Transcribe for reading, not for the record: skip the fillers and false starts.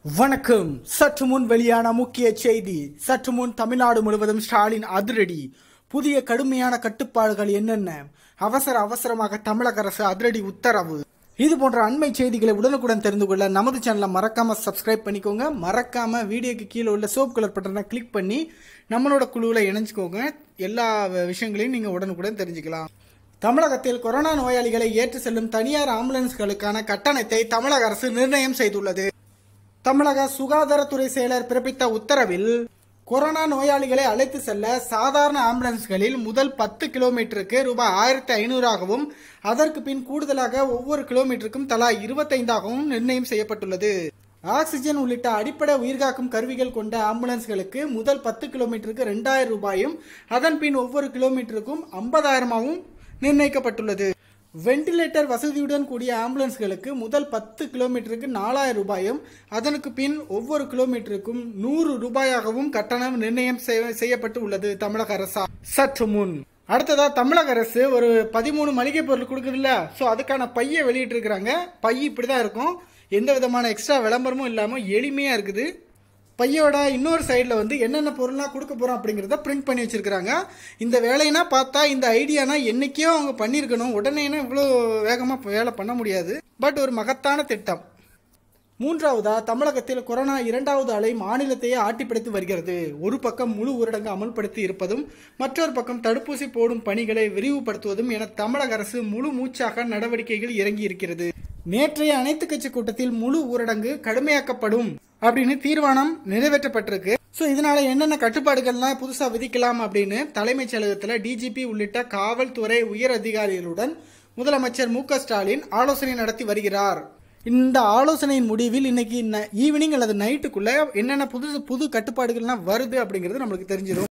வணக்கம். சற்று முன் வெளியான முக்கிய செய்தி. சற்று முன் தமிழ்நாடு முழுவதும் ஸ்டாலின் அதிரடி. புதிய கடுமையான கட்டுப்பாடுகள் என்னென்ன? அவசரமாக தமிழக அரசு அதிரடி உத்தரவு. இது போன்ற அண்மை செய்திகளை உடனுக்குடன் தெரிந்து கொள்ள நமது சேனலை மறக்காம சப்ஸ்கிரைப் பண்ணிக்கோங்க. மறக்காம வீடியோக்கு கீழே உள்ள சோப் கலர் பட்டனை கிளிக் பண்ணி நம்மளோட குழுவில் இணைஞ்சுக்கோங்க. எல்லா விஷயங்களையும் நீங்க உடனுக்குடன் தெரிஞ்சுக்கலாம். தமிழகத்தில் கொரோனா நோயாளிகளை ஏற்று செல்லும் தனியார் ஆம்புலன்ஸ்களுக்கான கட்டணத்தை தமிழக அரசு நிர்ணயம் செய்துள்ளது. தமிழக சுகாதாரத்துறை செயலர் பிறப்பித்த உத்தரவில் கொரோனா நோயாளிகளை அழைத்து செல்ல சாதாரண ஆம்புலன்ஸ்களில் முதல் 10 கிலோமீட்டருக்கு ரூபாய் 1500ஆகவும் அதற்கு பின் கூடுதலாக ஒவ்வொரு கிலோமீட்டருக்கும் தலா 25ஆகவும் நிர்ணயம் செய்யப்பட்டுள்ளது. ஆக்சிஜன் உள்ளிட்ட அடிப்படை உயிர்காக்கும் கருவிகள் கொண்ட ஆம்புலன்ஸ்களுக்கு முதல் 10 கிலோமீட்டருக்கு 2000 ரூபாயும் அதன் பின் ஒவ்வொரு கிலோமீட்டருக்கும் 50,000ஆகவும் நிர்ணயிக்கப்பட்டுள்ளது. வெண்டிலேட்டர் வசதியுடன் கூடிய ஆம்புலன்ஸ்களுக்கு முதல் 10 கிலோமீட்டருக்கு 4000 ரூபாயும் அதற்கு பின் ஒவ்வொரு கிலோமீட்டருக்கும் 100 ரூபாயாகவும் கட்டணம் நிர்ணயம் செய்யப்பட்டு உள்ளது தமிழக அரசா சற்று முன். அடுத்ததா தமிழக அரசு ஒரு 13 மளிகை பொருள் கொடுக்குதுல்ல, ஸோ அதுக்கான பையை வெளியிட்டு இருக்கிறாங்க. பை இப்படிதான் இருக்கும், எந்த விதமான எக்ஸ்ட்ரா விளம்பரமும் இல்லாம எளிமையா இருக்குது. பையோட இன்னொரு சைடில் என்னென்ன பொருள்லாம் கொடுக்க போகிறோம் அப்படிங்கிறத பிரிண்ட் பண்ணி வச்சிருக்கிறாங்க. இந்த வேலைனா பார்த்தா இந்த ஐடியானா என்னைக்கோ அவங்க பண்ணியிருக்கணும். உடனேனா இவ்வளோ வேகமாக வேலை பண்ண முடியாது. பட் ஒரு மகத்தான திட்டம். மூன்றாவதா, தமிழகத்தில் கொரோனா 2வது அலை மாநிலத்தையே ஆட்டிப்படைத்து வருகிறது. ஒரு பக்கம் முழு ஊரடங்கு அமல்படுத்தி இருப்பதும் மற்றொரு பக்கம் தடுப்பூசி போடும் பணிகளை விரிவுபடுத்துவதும் என தமிழக அரசு முழு மூச்சாக நடவடிக்கைகள் இறங்கி இருக்கிறது. நேற்றைய அனைத்து கட்சி கூட்டத்தில் முழு ஊரடங்கு கடுமையாக்கப்படும் அப்படின்னு தீர்மானம் நிறைவேற்றப்பட்டிருக்கு. ஸோ இதனால என்னென்ன கட்டுப்பாடுகள்லாம் புதுசாக விதிக்கலாம் அப்படின்னு தலைமைச் செயலகத்தில் டிஜிபி உள்ளிட்ட காவல்துறை உயர் அதிகாரிகளுடன் முதலமைச்சர் மு.க. ஸ்டாலின் ஆலோசனை நடத்தி வருகிறார். இந்த ஆலோசனையின் முடிவில் இன்னைக்கு ஈவினிங் அல்லது நைட்டுக்குள்ள என்னென்ன புது கட்டுப்பாடுகள்லாம் வருது அப்படிங்கிறது நம்மளுக்கு தெரிஞ்சிடும்.